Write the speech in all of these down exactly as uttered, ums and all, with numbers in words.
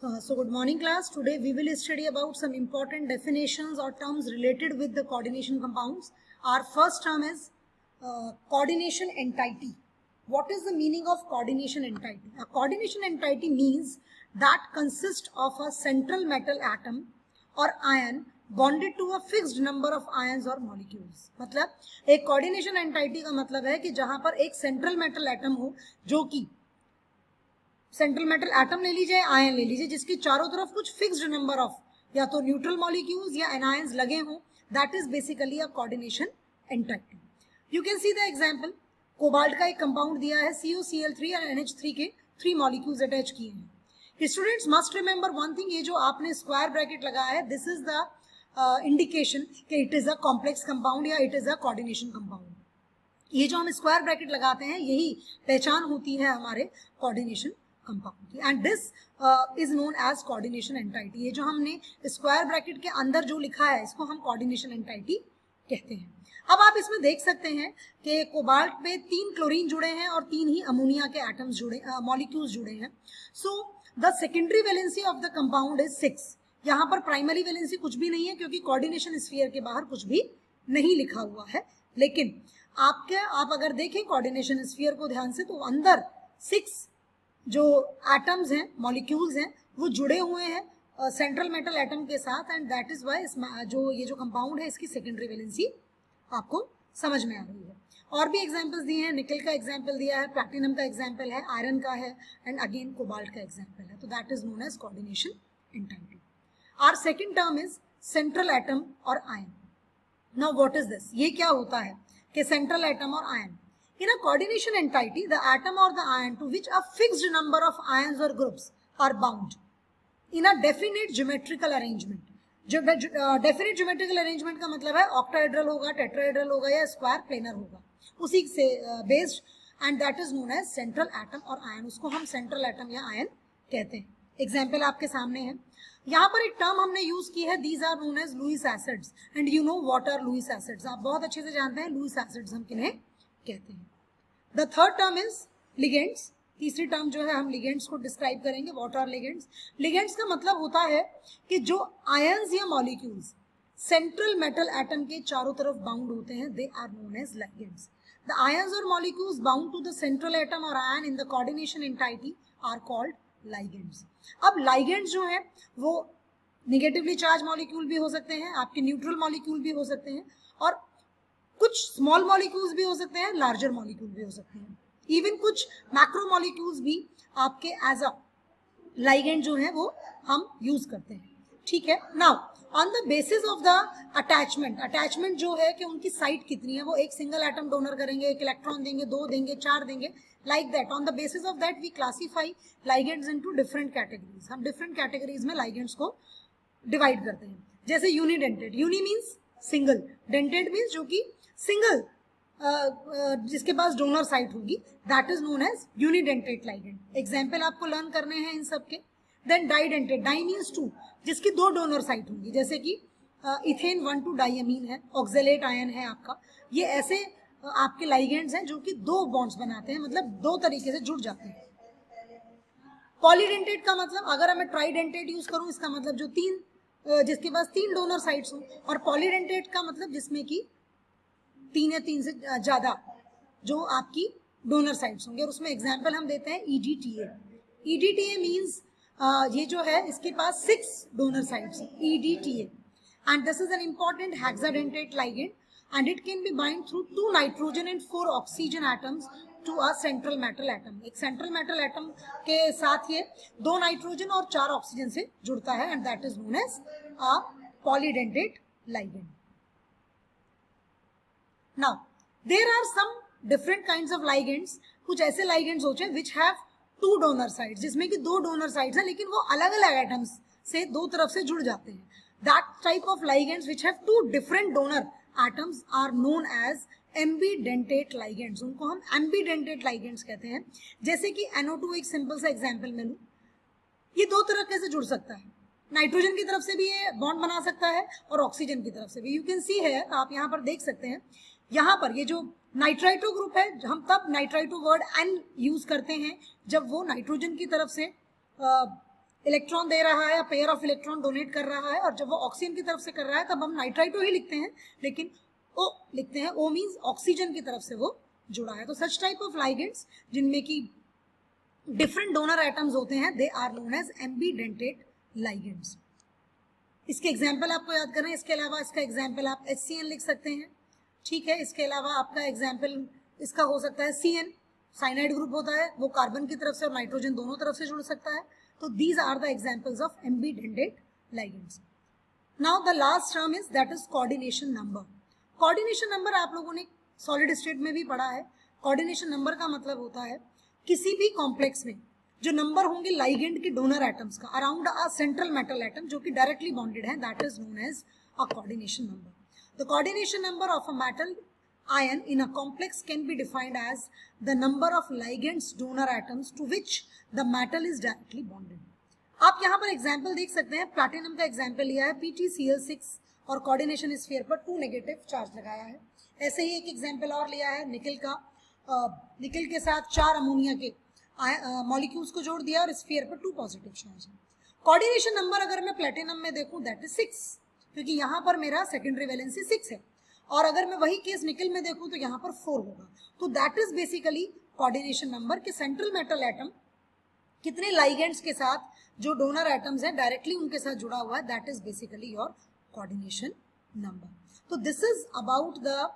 Uh, so good morning class. Today we will study about some important definitions or terms related with the coordination compounds. Our first term is uh, coordination entity. What is the meaning of coordination entity? A coordination entity means that consists of a central metal atom or ion bonded to a fixed number of ions or molecules. मतलब एक coordination entity का मतलब है कि जहां पर एक central metal atom हो जो कि सेंट्रल मेटल एटम ले लीजिए, आयन ले लीजिए, जिसकी चारों तरफ कुछ फिक्स्ड नंबर ऑफ या तो न्यूट्रल मॉलिक्यूल्स या एनायंस लगे हों, that is basically a coordination entity. You can see the example. Cobalt का एक कंपाउंड दिया है C O C L three और एन एच थ्री के थ्री मॉलिक्यूल्स अटैच किए हैं. Students must remember one thing, ये जो आपने स्क्वायर ब्रैकेट लगाया है, दिस इज द इंडिकेशन कि it is a complex compound या it is a coordination compound. ये जो हम स्क्वायर ब्रैकेट लगाते हैं यही पहचान होती है हमारे कोऑर्डिनेशन कंपाउंड की, and this is known as coordination entity. ये जो हमने स्क्वायर ब्रैकेट के अंदर जो लिखा है इसको हम कोऑर्डिनेशन एंटाइटी कहते हैं. अब आप इसमें देख सकते हैं कि कोबाल्ट में तीन क्लोरीन जुड़े हैं और तीन ही अमोनिया के एटम्स जुड़े मॉलिक्यूल्स uh, जुड़े हैं. So the secondary valency of the compound is six. यहाँ पर प्राइमरी वैलेंसी कुछ भी नहीं है क्योंकि कोऑर्डिनेशन स्फीयर के बाहर कुछ भी नहीं लिखा हुआ है. लेकिन आपके आप अगर देखें कोऑर्डिनेशन स्फीयर को ध्यान से, तो अंदर सिक्स जो एटम्स हैं, मॉलिक्यूल्स हैं, वो जुड़े हुए हैं सेंट्रल मेटल एटम के साथ, एंड दैट इज वाई जो ये जो कंपाउंड है इसकी सेकेंडरी वैलेंसी आपको समझ में आ रही है. और भी एग्जांपल्स दिए हैं, निकल का एग्जांपल दिया है, प्लैटिनम का एग्जांपल है, आयरन का है, एंड अगेन कोबाल्ट का एग्जांपल है. तो that is known as coordination entity. Our second term is central atom और ion. Now what is this? ये क्या होता है कि सेंट्रल एटम और ion. In a coordination entity, the atom or the ion to which a fixed number of ions or groups are bound in a definite geometrical arrangement. जो definite geometrical arrangement का मतलब है octahedral होगा, tetrahedral होगा या square planar होगा, उसी से based, and that is known as central atom और ion. उसको हम central atom या ion कहते हैं. एग्जाम्पल आपके सामने है. यहाँ पर एक टर्म हमने यूज की है, these are known as Lewis acids, and you know what are Lewis acids. आप बहुत अच्छे से जानते हैं Lewis acids हम किन्हें कहते हैं. The third term is ligands. तीसरी टर्म जो है हम लिगेंड्स को डिस्क्राइब करेंगे. What are ligands? लिगेंड्स का मतलब होता है कि जो आयंस या मॉलिक्यूल्स सेंट्रल मेटल एटम के चारों तरफ बाउंड होते हैं, they are known as ligands. The ions और molecules bound to the central atom और ion in the coordination entity are called ligands. अब लिगेंड्स जो है वो निगेटिवली चार्ज मॉलिक्यूल भी हो सकते हैं, आपके न्यूट्रल मॉलिक्यूल भी हो सकते हैं, और कुछ स्मॉल मॉलिक्यूल्स भी हो सकते हैं, लार्जर मॉलिक्यूल भी हो सकते हैं. इवन कुछ मैक्रो मॉलिक्यूल्स भी आपके एज अ लाइगेंड जो है वो हम यूज करते हैं. ठीक है. Now on the basis of the attachment, attachment जो है कि उनकी साइट कितनी है, वो एक सिंगल एटम डोनर करेंगे, एक इलेक्ट्रॉन देंगे, दो देंगे, चार देंगे, like that. On the basis of that we classify ligands into different categories. हम डिफरेंट कैटेगरीज में लाइगेंड्स को डिवाइड करते हैं. जैसे unidentate. Uni means single, dentate means जो कि सिंगल uh, uh, जिसके पास डोनर साइट होगी, that is known as unidentate ligand. Example आपको लर्न करने हैं इन सब के. Then didentate. Di means two, जिसकी दो डोनर साइट होंगी, जैसे कि इथेन वन टू डाइअमीन है, ऑक्जेलेट आयन है आपका. ये ऐसे uh, आपके लाइगेंड्स हैं जो कि दो बॉन्ड्स बनाते हैं, मतलब दो तरीके से जुड़ जाते हैं. पॉलीडेंटेड का मतलब, अगर मैं ट्राइडेंटेड यूज करूं, इसका मतलब जो तीन uh, जिसके पास तीन डोनर साइट्स हो, और पॉलीडेंटेड का मतलब जिसमें कि तीन या तीन से ज्यादा जो आपकी डोनर साइट्स होंगे. और उसमें एग्जांपल हम देते हैं E D T A. E D T A means ये जो है इसके पास सिक्स डोनर साइट्स हैं, E D T A, and this is an important hexadentate ligand, and it can be bind through two nitrogen and four oxygen atoms to a central metal atom. एक central metal atom के साथ ये दो nitrogen और चार oxygen से जुड़ता है, and that is known as a polydentate ligand. Now, there are some different kinds of ligands. कुछ ऐसे ligands होते हैं which have two donor sites, जिसमें कि दो donor sites हैं लेकिन वो अलग अलग atoms से दो तरफ से जुड़ जाते हैं. That type of ligands which have two different donor atoms are known as ambidentate ligands. उनको हम ambidentate ligands कहते हैं. जैसे कि एन ओ टू एक सिंपल सा एग्जाम्पल में लूँ, ये दो तरह से जुड़ सकता है. नाइट्रोजन की तरफ से भी ये बॉन्ड बना सकता है और ऑक्सीजन की तरफ से भी. यू कैन सी है, आप यहाँ पर देख सकते हैं, यहाँ पर ये जो नाइट्राइटो ग्रुप है, हम तब नाइट्राइटो वर्ड एन यूज करते हैं जब वो नाइट्रोजन की तरफ से इलेक्ट्रॉन दे रहा है या पेयर ऑफ इलेक्ट्रॉन डोनेट कर रहा है, और जब वो ऑक्सीजन की तरफ से कर रहा है तब हम नाइट्राइटो ही लिखते हैं, लेकिन ओ लिखते हैं, ओ मीन्स ऑक्सीजन की तरफ से वो जुड़ा है। तो सच टाइप ऑफ लाइगेंड्स जिनमें की डिफरेंट डोनर एटम्स होते हैं, they are known as ambidentate ligands. इसके एग्जाम्पल आपको याद करना है। इसके अलावा इसका एग्जाम्पल आप एच सी एन लिख सकते हैं, ठीक है। इसके अलावा आपका एग्जाम्पल इसका हो सकता है सी एन, साइनाइड ग्रुप होता है, वो कार्बन की तरफ से और नाइट्रोजन दोनों तरफ से जुड़ सकता है। तो these are the examples of ambidentate ligands. Now the last term is that is coordination number. Coordination number आप लोगों ने सॉलिड स्टेट में भी पढ़ा है। कोऑर्डिनेशन नंबर का मतलब होता है किसी भी कॉम्प्लेक्स में जो नंबर होंगे लाइगेंड के डोनर एटम्स का around a central metal atom जो कि डायरेक्टली बॉन्डेड है, that is known as a coordination number. The coordination number of a metal ion in a complex can be defined as the number of ligands donor atoms to which the metal is directly bonded. आप यहाँ पर example देख सकते हैं, platinum का example लिया है P T C L six और कोऑर्डिनेशन स्फीयर पर टू नेगेटिव चार्ज लगाया है। ऐसे ही एक एग्जाम्पल और लिया है निकल का, निकल के साथ चार अमोनिया के मॉलिक्यूल्स को जोड़ दिया और स्फीयर पर टू पॉजिटिव चार्ज है। कोऑर्डिनेशन नंबर अगर मैं प्लैटिनम में देखूं दैट इज सिक्स, क्योंकि यहाँ पर मेरा सेकेंडरी वैलेंसी सिक्स है, और अगर मैं वही केस निकल में देखूं तो यहाँ पर फोर होगा। तो that is basically coordination number के सेंट्रल मेटल एटम कितने लाइगेंड्स के साथ जो डोनर एटम्स हैं डायरेक्टली उनके साथ जुड़ा हुआ है, that is basically your coordination number. तो this is about the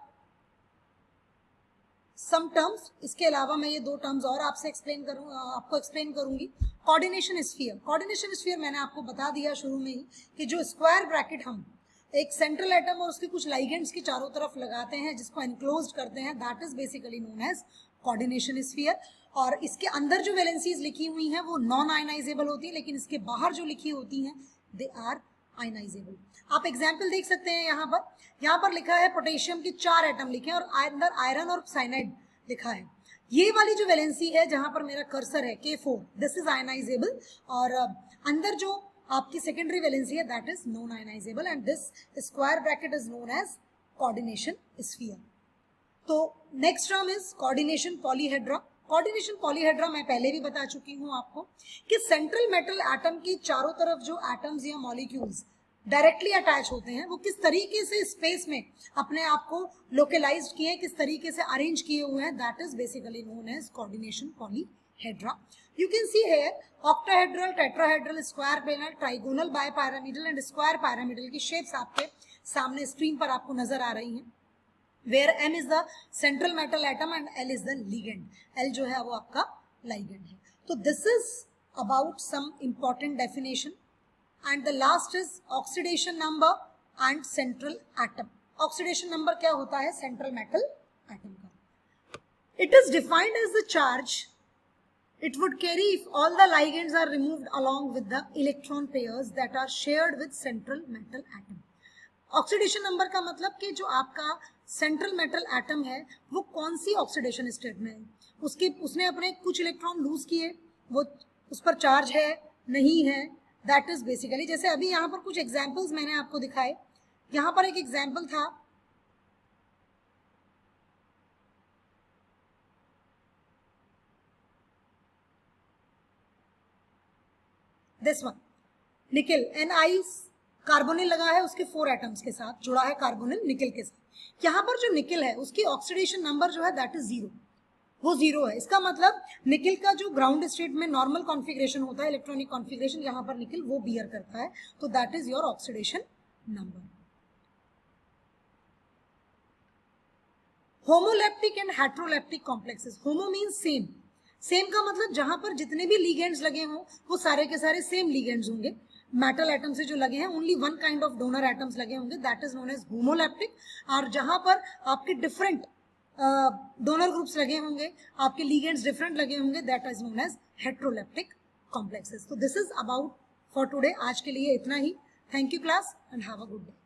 some terms. इसके अलावा मैं ये दो टर्म्स और आपसे एक्सप्लेन करूँ आपको एक्सप्लेन करूंगी। कोऑर्डिनेशन स्फीयर, कोऑर्डिनेशन स्फीयर मैंने आपको बता दिया शुरू में ही कि जो स्क्वायर ब्रैकेट हम एक सेंट्रल एटम और उसके कुछ लाइगेंड्स की चारों तरफ लगाते हैं जिसको एनक्लोज्ड करते हैं, that is basically known as coordination sphere. और इसके अंदर जो वैलेंसीज लिखी हुई हैं वो नॉन आयनाइजेबल होती है, लेकिन इसके बाहर जो लिखी होती हैं दे आर आयनाइजेबल। आप एग्जाम्पल देख सकते हैं यहाँ पर, यहाँ पर लिखा है पोटेशियम के चार एटम लिखे हैं और अंदर आयरन और साइनाइड लिखा है। ये वाली जो वैलेंसी है जहां पर मेरा कर्सर है के फोर, दिस इज आयनाइजेबल, और अंदर जो आपकी सेकेंडरी वैलेंसी है that is non ionisable, and this square bracket is known as coordination sphere. तो next term is coordination polyhedra. Coordination polyhedra मैं पहले भी बता चुकी हूं आपको कि सेंट्रल मेटल एटम की चारों तरफ जो एटम्स या मॉलिक्यूल्स डायरेक्टली अटैच होते हैं वो किस तरीके से स्पेस में अपने आप को लोकेलाइज्ड किए, किस तरीके से अरेंज किए हुए हैं, that is basically known as coordination polyhedra. You can see here octahedral, tetrahedral, square planar, trigonal, bipyramidal and square pyramidal की shapes आपके सामने स्क्रीन पर आपको नजर आ रही हैं, where M is the central metal atom and L is the ligand. L जो है वो आपका ligand है। तो this is about some important definition, and the last is oxidation number and central atom. Oxidation number क्या होता है central metal atom का? It is defined as the charge it would carry if all the ligands are removed along with the electron pairs that are shared with central metal atom. Oxidation number का मतलब कि जो आपका central metal atom है वो कौन सी oxidation state में है, उसके उसने अपने कुछ इलेक्ट्रॉन लूज किए, वो उस पर चार्ज है नहीं है, दैट इज बेसिकली, जैसे अभी यहाँ पर कुछ एग्जाम्पल्स मैंने आपको दिखाए। यहाँ पर एक एग्जाम्पल था this one, nickel N I carbonyl लगा है, उसके फोर एटम्स के साथ जुड़ा है कार्बोनिल निकल के साथ। यहाँ पर जो निकल है उसकी ऑक्सीडेशन नंबर जो है दैट इज जीरो, वो जीरो है। इसका मतलब निकल का जो ग्राउंड स्टेट में नॉर्मल कॉन्फ़िगरेशन होता है, इलेक्ट्रॉनिक कॉन्फ़िगरेशन, यहाँ पर निकल वो बियर करता है, तो that is your oxidation number. Homoleptic and heteroleptic complexes. Homo means same, same का मतलब जहां पर जितने भी लिगेंड्स लगे हों वो सारे के सारे सेम लिगेंड्स होंगे। मेटल एटम से जो लगे हैं only one kind of donor atoms लगे होंगे, that is known as homoleptic. और जहां पर आपके डिफरेंट डोनर ग्रुप्स लगे होंगे, आपके लिगेंड्स डिफरेंट लगे होंगे, that is known as heteroleptic complexes. तो this is about for today. आज के लिए इतना ही। Thank you class and have a good day.